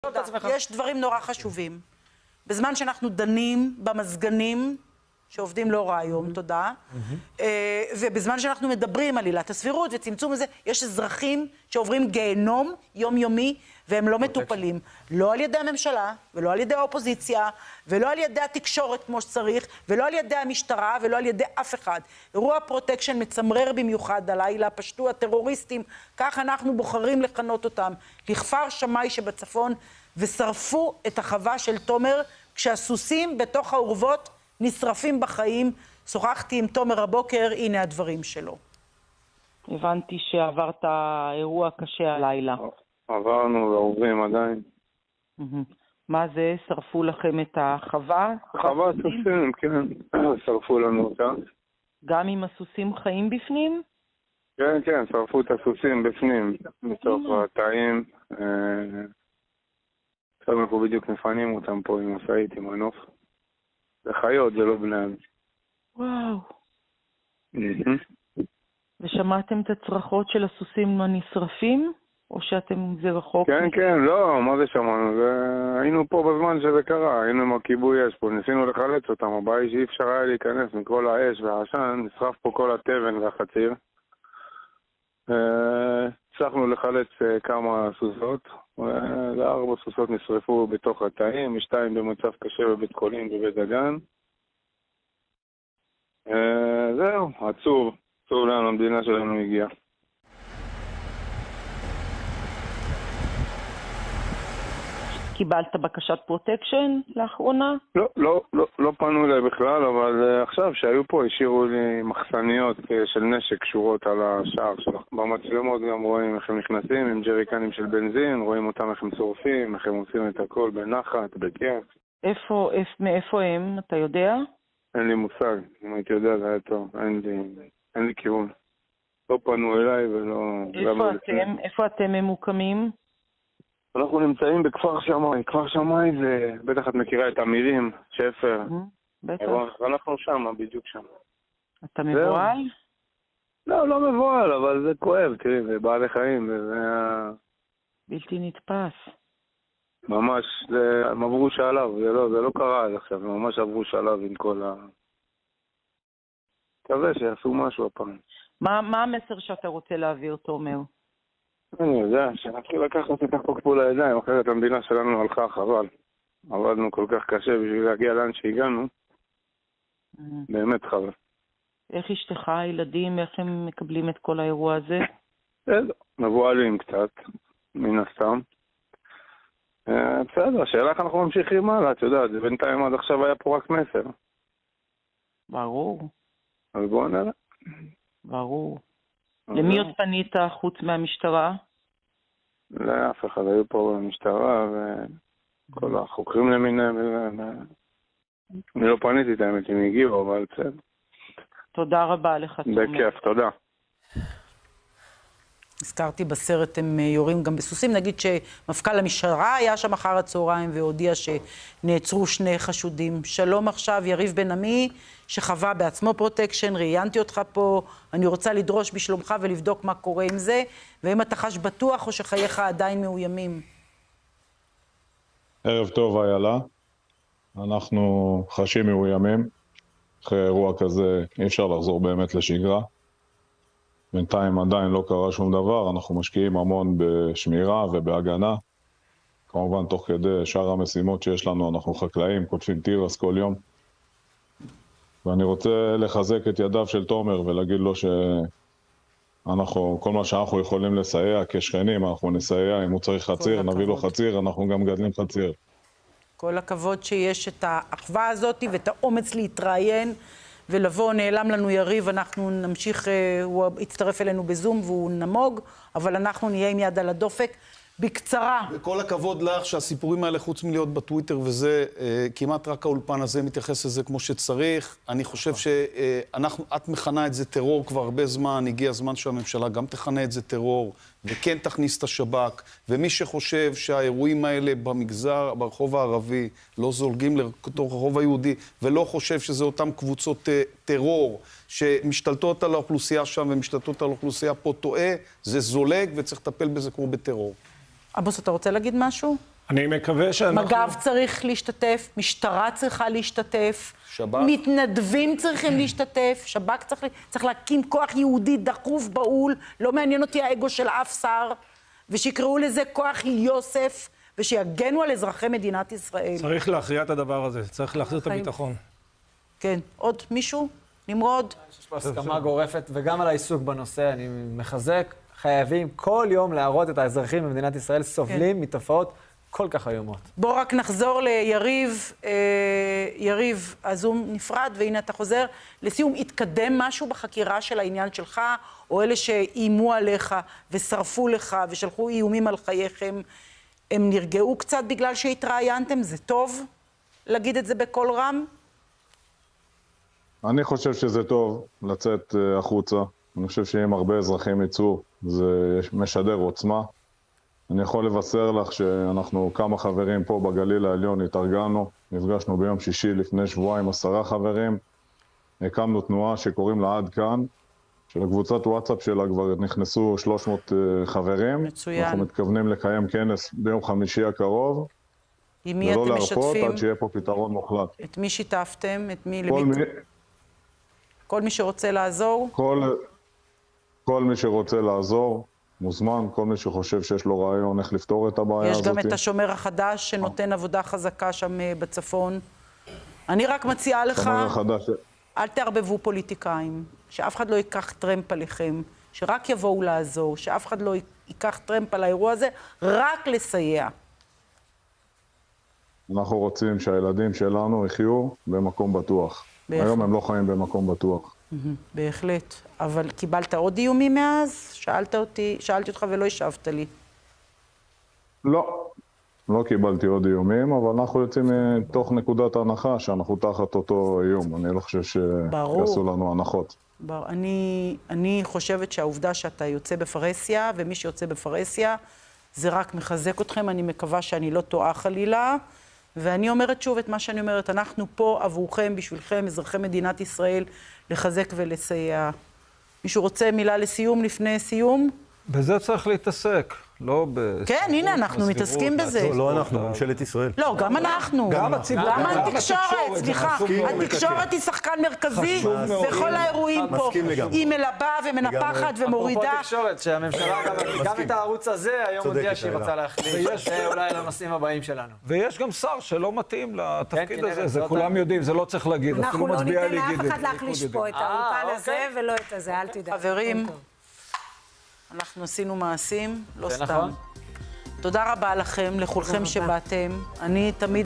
יש דברים נורא חשובים. בזמן שאנחנו דנים במזגנים, שעובדים לא רע היום, תודה, ובזמן שאנחנו מדברים על עילת הסבירות וצמצום הזה, יש אזרחים שעוברים גיהנום יומיומי, והם לא מטופלים. לא על ידי הממשלה, ולא על ידי האופוזיציה, ולא על ידי התקשורת כמו שצריך, ולא על ידי המשטרה, ולא על ידי אף אחד. אירוע פרוטקשן מצמרר במיוחד הלילה, פשטו הטרוריסטים, כך אנחנו בוחרים לכנות אותם, לכפר שמאי שבצפון, ושרפו את החווה של תומר, כשהסוסים בתוך האורוות נשרפים בחיים. שוחחתי עם תומר הבוקר, הנה הדברים שלו. הבנתי שעברת אירוע קשה הלילה. עברנו ועוברים עדיין. מה זה? שרפו לכם את החווה? חווה סוסים, כן. שרפו לנו אותה. גם עם הסוסים חיים בפנים? כן, כן, שרפו את הסוסים בפנים, מתוך התאים. עכשיו אנחנו בדיוק מפנים אותם פה עם משאית, עם מנוף. זה חיות, זה לא בני אדם. וואו. ושמעתם את הצרחות של הסוסים הנשרפים? או שאתם זה רחוק? כן, כן, לא, מה זה שמענו? היינו פה בזמן שזה קרה, היינו עם הכיבוי אש פה, ניסינו לחלץ אותם, הבעיה היא שאי אפשר היה להיכנס מכל האש והעשן, נשרף פה כל התבן והחציר. הצלחנו לחלץ כמה סוסות, 4 סוסות נשרפו בתוך התאים, 2 במצב קשה בבית חולים בבית דגן. זהו, עצוב לאן המדינה שלנו הגיעה. קיבלת בקשת פרוטקשן לאחרונה? לא פנו אליי בכלל, אבל עכשיו שהיו פה השאירו לי מחסניות של נשק קשורות על השער שלך. במצלמות גם רואים איך הם נכנסים עם ג'ריקנים של בנזין, רואים אותם איך הם שורפים, איך הם עושים את הכל בנחת, בכיף. מאיפה הם? אתה יודע? אין לי מושג, אם הייתי יודע זה היה טוב, אין לי כיוון. לא פנו אליי ולא... איפה אתם ממוקמים? אנחנו נמצאים בכפר שמאי. כפר שמאי זה, בטח את מכירה את אמירים, שפר. בטח. ואנחנו שם, בדיוק שם. אתה מבועל? לא מבועל, אבל זה כואב, תראי, זה בעלי חיים, וזה... בלתי נתפס. ממש, הם עברו שלב, זה לא קרה עד עכשיו, הם ממש עברו שלב עם כל ה... מקווה שיעשו משהו הפעם. מה המסר שאתה רוצה להעביר, תומר? אני יודע, שנתחיל לקחת את החוק פה לידיים, אחרת המדינה שלנו הלכה חבל. עבדנו כל כך קשה בשביל להגיע לאן שהגענו. באמת חבל. איך אשתך, הילדים, איך הם מקבלים את כל האירוע הזה? מבועלים קצת, מן הסתם. בסדר, השאלה איך אנחנו ממשיכים הלאה, את יודעת, בינתיים עד עכשיו היה פה רק מסר. ברור. אז בואו נראה. ברור. למי עוד פנית חוץ מהמשטרה? לאף אחד, היו פה במשטרה וכל החוקרים למיניהם. אני לא פניתי את האמת אם הגיעו, אבל בסדר. תודה רבה לך, תומר. בכיף, תודה. הזכרתי בסרט, הם יורים גם בסוסים. נגיד שמפכ"ל המשטרה היה שם אחר הצהריים והודיע שנעצרו 2 חשודים. שלום עכשיו, יריב בן עמי, שחווה בעצמו פרוטקשן, ראיינתי אותך פה, אני רוצה לדרוש בשלומך ולבדוק מה קורה עם זה, ואם אתה חש בטוח או שחייך עדיין מאוימים. ערב טוב, איילה. אנחנו חשים מאוימים. אחרי אירוע כזה אי אפשר לחזור באמת לשגרה. בינתיים עדיין לא קרה שום דבר, אנחנו משקיעים המון בשמירה ובהגנה. כמובן, תוך כדי שאר המשימות שיש לנו, אנחנו חקלאים, קוטפים תירס כל יום. ואני רוצה לחזק את ידיו של תומר ולהגיד לו כל מה שאנחנו יכולים לסייע כשכנים, אנחנו נסייע. אם הוא צריך חציר, נביא לו חציר, אנחנו גם גדלים חציר. כל הכבוד שיש את האחווה הזאת ואת האומץ להתראיין ולבוא. נעלם לנו יריב, אנחנו נמשיך, הוא יצטרף אלינו בזום והוא נמוג, אבל אנחנו נהיה עם יד על הדופק. בקצרה. וכל הכבוד לך שהסיפורים האלה, חוץ מלהיות בטוויטר וזה, כמעט רק האולפן הזה מתייחס לזה כמו שצריך. אני חושב את מכנה את זה טרור כבר הרבה זמן, הגיע הזמן שהממשלה גם תכנה את זה טרור, וכן תכניס את השב"כ, ומי שחושב שהאירועים האלה במגזר, ברחוב הערבי, לא זולגים לתוך הרחוב היהודי, ולא חושב שזה אותם קבוצות טרור שמשתלטות על האוכלוסייה שם ומשתלטות על האוכלוסייה פה, טועה, זה זולג וצריך לטפל בזה כמו בטרור. עמוס, אתה רוצה להגיד משהו? אני מקווה שאנחנו... מג"ב צריך להשתתף, משטרה צריכה להשתתף, שב"כ. מתנדבים צריכים להשתתף, שב"כ צריך להקים כוח יהודי דחוף בהול, לא מעניין אותי האגו של אף שר, ושיקראו לזה כוח יוסף, ושיגנו על אזרחי מדינת ישראל. צריך להכריע את הדבר הזה, צריך להחזיר את הביטחון. כן, עוד מישהו? נמרוד? יש פה הסכמה גורפת, וגם על העיסוק בנושא, אני מחזק, חייבים כל יום להראות את האזרחים במדינת ישראל סובלים מתופעות כל כך איומות. בוא רק נחזור ליריב, יריב, הזום נפרד, והנה אתה חוזר. לסיום, התקדם משהו בחקירה של העניין שלך, או אלה שאיימו עליך ושרפו לך ושלחו איומים על חייכם, הם נרגעו קצת בגלל שהתראיינתם? זה טוב להגיד את זה בקול רם? אני חושב שזה טוב לצאת החוצה. אני חושב שאם הרבה אזרחים יצאו, זה משדר עוצמה. אני יכול לבשר לך שאנחנו כמה חברים פה בגליל העליון התארגנו, נפגשנו ביום שישי לפני שבועיים 10 חברים, הקמנו תנועה שקוראים לה עד כאן, שלקבוצת וואטסאפ שלה כבר נכנסו 300 חברים. מצוין. אנחנו מתכוונים לקיים כנס ביום חמישי הקרוב. עם מי אתם משתפים? ולא להרפות עד שיהיה פה פתרון מוחלט. את מי שיתפתם? את מי? כל מי שרוצה לעזור? כל מי שרוצה לעזור מוזמן, כל מי שחושב שיש לו רעיון איך לפתור את הבעיה הזאת. יש גם את השומר החדש שנותן עבודה חזקה שם בצפון. אני רק מציעה לך, אל תערבבו פוליטיקאים, שאף אחד לא ייקח טרמפ עליכם, שרק יבואו לעזור, שאף אחד לא ייקח טרמפ על האירוע הזה, רק לסייע. אנחנו רוצים שהילדים שלנו יחיו במקום בטוח. היום הם לא חיים במקום בטוח. בהחלט. אבל קיבלת עוד איומים מאז? שאלתי אותך ולא השבת לי. לא קיבלתי עוד איומים, אבל אנחנו יוצאים מתוך נקודת ההנחה שאנחנו תחת אותו איום. אני לא חושב שיעשו לנו הנחות. אני חושבת שהעובדה שאתה יוצא בפרהסיה, ומי שיוצא בפרהסיה, זה רק מחזק אתכם. אני מקווה שאני לא טועה חלילה. ואני אומרת שוב את מה שאני אומרת, אנחנו פה עבורכם, בשבילכם, אזרחי מדינת ישראל, לחזק ולסייע. מישהו רוצה מילה לסיום, לפני סיום? בזה צריך להתעסק, לא ב... כן, הנה, אנחנו מתעסקים בזה. לא אנחנו, ממשלת ישראל. לא, גם אנחנו. גם הציבור. גם התקשורת, סליחה. התקשורת היא שחקן מרכזי בכל האירועים פה. היא מלבה ומנפחת ומורידה. אפרופו תקשורת, שהממשלה גם את הערוץ הזה היום הודיעה שהיא רוצה להחליט. זה אולי לנושאים הבאים שלנו. ויש גם שר שלא מתאים לתפקיד הזה, זה כולם יודעים, זה לא צריך להגיד. אנחנו לא ניתן לאף אחד להחליש פה את האולפן הזה ולא את הזה, אל תדאג. חברים, אנחנו עשינו מעשים, לא סתם. תודה רבה לכם, לכולכם שבאתם. אני תמיד...